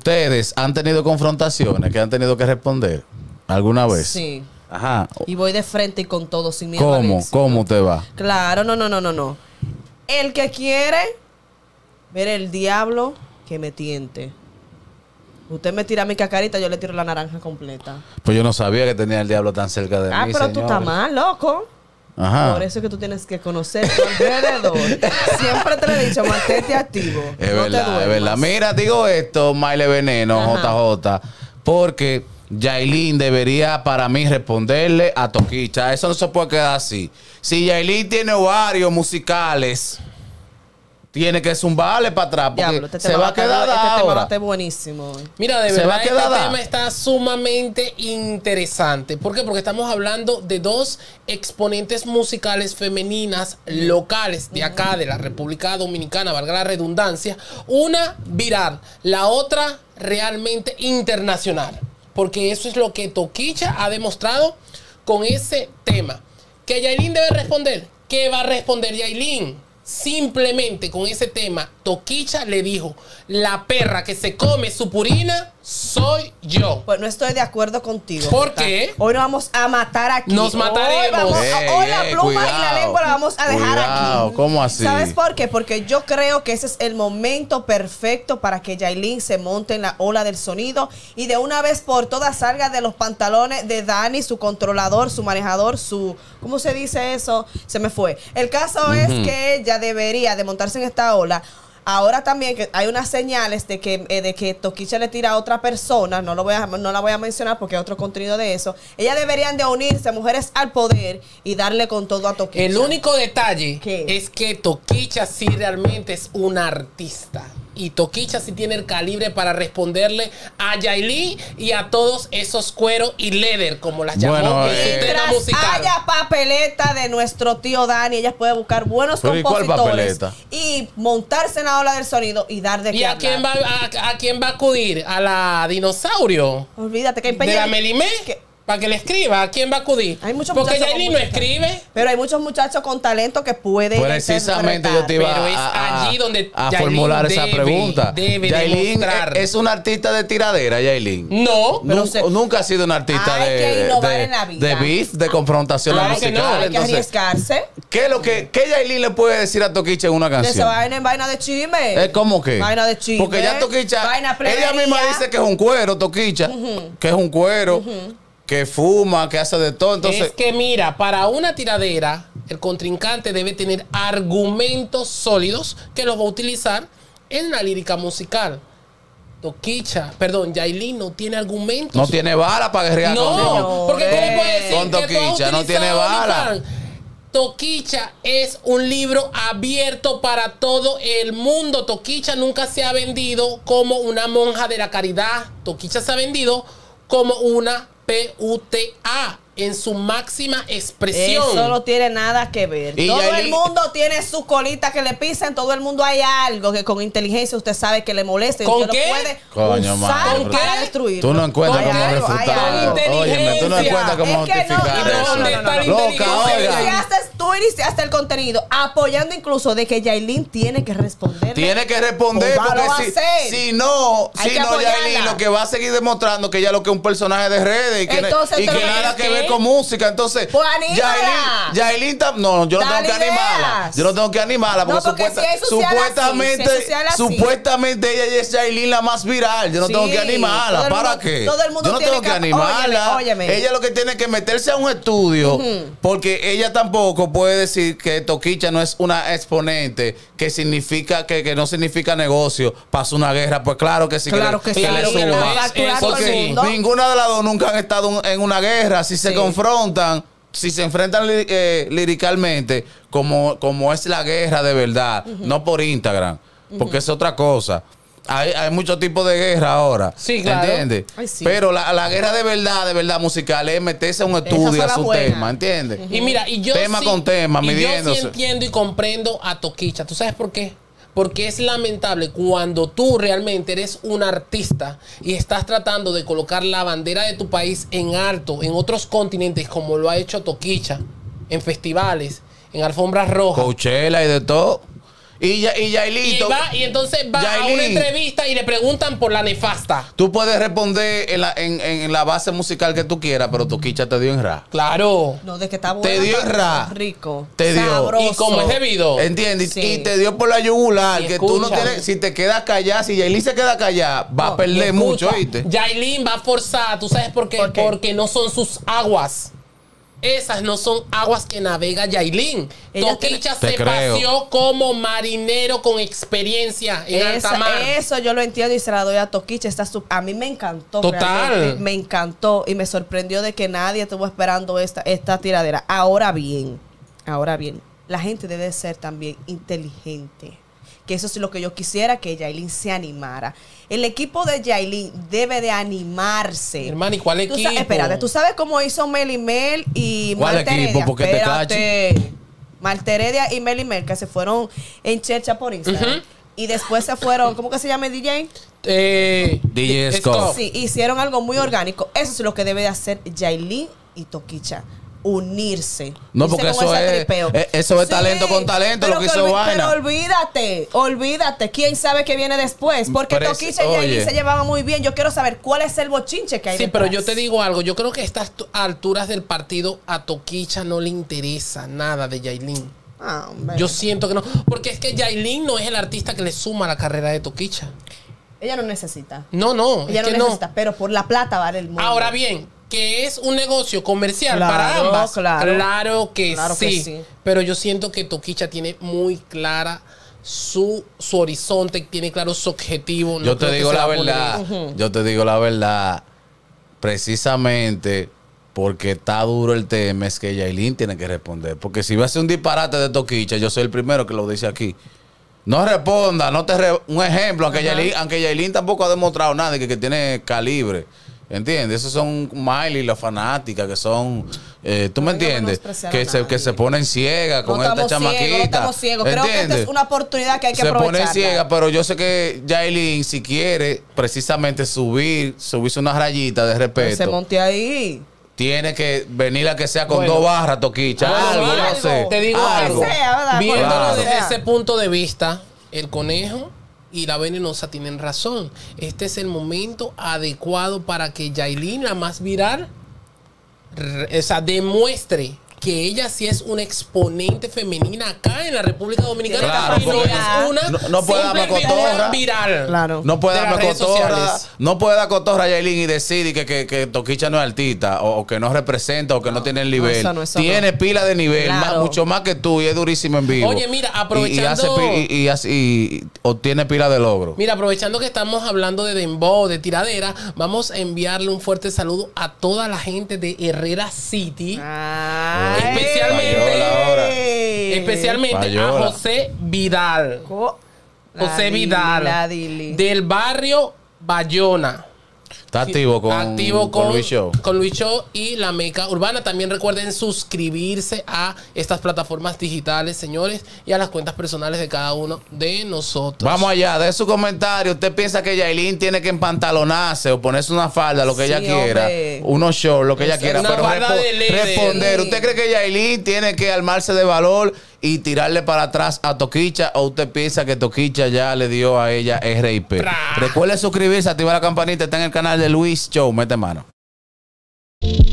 ¿Ustedes han tenido confrontaciones que han tenido que responder alguna vez? Sí. Ajá. Y voy de frente y con todo, sin miedo al éxito. ¿Cómo te va? Claro, no. El que quiere ver el diablo, que me tiente. Usted me tira mi cacarita, yo le tiro la naranja completa. Pues yo no sabía que tenía el diablo tan cerca de mí, pero tú estás mal, loco. Ajá. Por eso es que tú tienes que conocer tu alrededor. Siempre te lo he dicho, mantente activo. Es no verdad, te es verdad. Mira, digo esto, Maile Veneno, Ajá. JJ, porque Yailin debería para mí responderle a Toquicha. Eso no se puede quedar así. Si Yailin tiene ovarios musicales, tiene que zumbarle para atrás porque Diablo, se va a quedar este tema va a ahora. estar buenísimo. Mira, de Se va verdad a este quedar. tema está sumamente interesante. ¿Por qué? Porque estamos hablando de dos exponentes musicales femeninas locales de acá, de la República Dominicana, valga la redundancia. Una viral, la otra realmente internacional. Porque eso es lo que Toquicha ha demostrado con ese tema. ¿Que Yailin debe responder? ¿Qué va a responder Yailin? Simplemente con ese tema, Toquicha le dijo: la perra que se come su purina soy yo. Pues no estoy de acuerdo contigo. ¿Por qué? Hoy nos vamos a matar aquí. Nos mataremos. Hoy la pluma y la Cuidado, lengua la vamos a dejar cuidado, aquí. ¿cómo así? ¿Sabes por qué? Porque yo creo que ese es el momento perfecto para que Yailin se monte en la ola del sonido y de una vez por todas salga de los pantalones de Dani, su controlador, su manejador, su... ¿Cómo se dice eso? Se me fue. El caso es que ella debería de montarse en esta ola. Ahora también que hay unas señales de que Toquicha le tira a otra persona, no la voy a mencionar porque hay otro contenido de eso. Ellas deberían de unirse, mujeres al poder, y darle con todo a Toquicha. El único detalle ¿Qué? es que Toquicha sí realmente es una artista. Y Toquicha sí tiene el calibre para responderle a Yailin y a todos esos cueros y leather, como las llamó Bueno, en su tema Mientras musical. haya papeleta de nuestro tío Dani, ellas pueden buscar buenos ¿Pero y cuál compositores papeleta? y montarse en la ola del sonido y dar de qué ¿Y a hablar. quién a quién va a acudir? ¿A la dinosaurio? Olvídate que hay ¿De la Melimé? que- Para que le escriba, ¿a quién va a acudir? Hay muchos Porque muchachos Yailin con no música. escribe. Pero hay muchos muchachos con talento que pueden Precisamente yo te iba Pero es a allí donde Yailin Yailin formular esa debe pregunta. Yailin demostrar. es una artista de tiradera, Yailin. No, pero Nunca ha sido una artista Hay que innovar en la vida. de beef, de confrontación Claro que musical. no, hay que Entonces, arriesgarse. ¿qué es lo que Yailin le puede decir a Toquicha en una Que se canción? vayan en vaina de chisme. ¿Cómo que? Vaina de chisme. Porque ya Toquicha, Vaina ella misma plebería. dice que es un cuero, Toquicha, que es un cuero, que fuma, que hace de todo. Entonces, es que mira, para una tiradera, el contrincante debe tener argumentos sólidos que los va a utilizar en la lírica musical. Yailin no tiene argumentos. no tiene bala para guerrear con No, porque ¿cómo puede decir Con que tú has Toquicha, no tiene utilizado bala. OnlyFans? Toquicha es un libro abierto para todo el mundo. Toquicha nunca se ha vendido como una monja de la caridad. Toquicha se ha vendido como una PUTA en su máxima expresión. Eso no tiene nada que ver. Y Todo Yailin- el mundo tiene su colita que le pisan. Todo el mundo hay algo que con inteligencia usted sabe que le molesta. Y ¿Con usted qué? lo puede Coño, usar madre, para ¿qué? destruir. Tú no encuentras Hay cómo algo, hay refutar. algo. Óyeme, tú no encuentras cómo Es que no, justificar ¿y eso. dónde está la Loca, inteligencia? oiga. Tú iniciaste el contenido apoyando incluso de que Yailin tiene que responder. Tiene que responder Pues va, lo va a porque hacer. si no, Hay que Yailin apoyarla. lo que va a seguir demostrando que ella lo que es un personaje de redes y que, Entonces, y que ¿usted nada lo que que ver es? con música. Entonces, Pues anímala. Yailin no, yo no Dale tengo que animarla. ideas. Yo no tengo que animarla porque, No, porque si es social así, supuestamente, si es social así. supuestamente ella es Yailin la más viral. Yo no Sí, tengo que animarla. todo el ¿Para mundo- qué? todo el mundo Yo no tiene tengo que que- animarla. óyeme. Ella lo que tiene que meterse a un estudio porque ella tampoco puede decir que Toquicha no es una exponente que significa que no significa negocio. Pasó una guerra, pues claro que sí. Claro que sí. le Claro que suba. no. Va a facturar todo el Porque mundo. ninguna de las dos nunca han estado en una guerra. Si se Sí. confrontan, si se enfrentan liricalmente, como es la guerra de verdad, no por Instagram, porque es otra cosa. Hay muchos tipos de guerra ahora. Sí, claro. ¿Entiendes? Ay, sí. Pero la guerra de verdad musical es meterse a un estudio fue a la su buena. tema, ¿entiendes? Y mira, y yo Tema sí, con tema, y yo midiéndose. sí entiendo y comprendo a Toquicha. ¿Tú sabes por qué? Porque es lamentable cuando tú realmente eres un artista y estás tratando de colocar la bandera de tu país en alto en otros continentes, como lo ha hecho Toquicha, en festivales, en alfombras rojas. Coachella y de todo. Y Yailin, Y entonces va a una Yailin, entrevista y le preguntan por la nefasta. tú puedes responder en la base musical que tú quieras, pero Toquicha te dio en ra. Claro. No, de que está bueno. Te dio está ra. rico. Te dio. Sabroso. Y como es debido. ¿Entiendes? Sí. Y te dio por la yugular, Y que tú no escucha. tienes, si te quedas callada, si Yailin se queda callada, va a No, perder Escucha, mucho, ¿oíste? Yailin va a forzar, ¿tú sabes por qué? ¿Por qué? Porque no son sus aguas. Esas no son aguas que navega Yailin. Ella Toquicha Te se creo. paseó como marinero con experiencia en alta mar. Eso yo lo entiendo y se la doy a Toquicha. A mí me encantó. Total. realmente. Me encantó y me sorprendió de que nadie estuvo esperando esta tiradera. Ahora bien, la gente debe ser también inteligente. Que eso es lo que yo quisiera, que Yailin se animara. El equipo de Yailin debe de animarse. Hermano, ¿y cuál Tú equipo? Espérate, ¿tú sabes cómo hizo Mel y ¿Cuál Marta equipo? Heredia? Porque te Espérate. Marta Heredia y Mel que se fueron en chercha por Instagram. Ujú. Y después se fueron, ¿cómo que se llama el DJ? DJ Scott. Sí, hicieron algo muy orgánico. Eso es lo que debe de hacer Yailin y Toquicha. Unirse. No, Irse porque con eso ese es- tripeo. eso es talento con talento, pero lo que hizo Vaina. Pero olvídate. ¿Quién sabe qué viene después? Porque Pero Toquicha y Yailin oye. se llevaban muy bien. Yo quiero saber cuál es el bochinche que hay Sí, pero detrás. yo te digo algo. Yo creo que a estas alturas del partido a Toquicha no le interesa nada de Yailin. Ah, hombre. Yo siento que no. Porque es que Yailin no es el artista que le suma a la carrera de Toquicha. Ella no necesita. No, no. Ella es no que no. necesita, pero por la plata vale el mundo. Ahora bien, que es un negocio comercial Claro, para ambas. claro. Claro que sí. sí. Pero yo siento que Toquicha tiene muy clara su horizonte, tiene claro su objetivo. No Yo te creo que digo se la va a poner- verdad. Yo te digo la verdad. Precisamente porque está duro el tema, es que Yailin tiene que responder. Porque si va a ser un disparate de Toquicha, yo soy el primero que lo dice aquí. No responda, un ejemplo, aunque Yailin tampoco ha demostrado nada que tiene calibre. ¿Entiendes? Esos son Miley, las fanáticas, que son. ¿Tú me No venga a entiendes? menospreciar a Que nadie. se ponen ciegas con No esta estamos ciegos, chamaquita. no estamos ciegos. Creo que esta ¿Entiendes? es una oportunidad que hay que Se aprovechar. pone ciega, pero yo sé que Yailin, si quiere precisamente subirse una rayita de Se respeto, monte ahí. tiene que venir a que sea con Bueno. 2 barras, Toquicha. Bueno, algo, mira, no sé. te digo algo. algo. Sea, ¿verdad? Viéndolo Claro. desde Sea. ese punto de vista, el conejo y la venenosa tienen razón. Este es el momento adecuado para que Yailin, la más viral, demuestre que ella sí es una exponente femenina acá en la República Dominicana. Claro, y no porque es una no puede darme simple cotorra. figura viral. Claro. No puede de las darme redes cotorra. sociales. No puede dar cotorra a Yailin y decir que Toquicha no es artista o que no representa o que no tiene el nivel. eso no. Tiene pila de nivel, Claro. mucho más que tú y es durísimo en vivo. Oye, mira, Y aprovechando- y obtiene pila de logro. Mira, aprovechando que estamos hablando de dembow, de tiradera, vamos a enviarle un fuerte saludo a toda la gente de Herrera City. Ay. Especialmente- ahora. Especialmente Payola. a José Vidal. José Vidal. Dili. Del barrio Bayona. Está activo con Luis Show. Con Luis Show y la Meca Urbana. También recuerden suscribirse a estas plataformas digitales, señores, y a las cuentas personales de cada uno de nosotros. Vamos allá, de su comentario. ¿Usted piensa que Yailin tiene que empantalonarse o ponerse una falda, lo que Sí, ella quiera? hombre. Unos shorts, lo que ella quiera. una Pero falda de leather. responder. ¿Usted cree que Yailin tiene que armarse de valor y tirarle para atrás a Toquicha? ¿O usted piensa que Toquicha ya le dio a ella RIP? Pra. Recuerde suscribirse, activar la campanita. Está en el canal de Luis Show. Mete mano.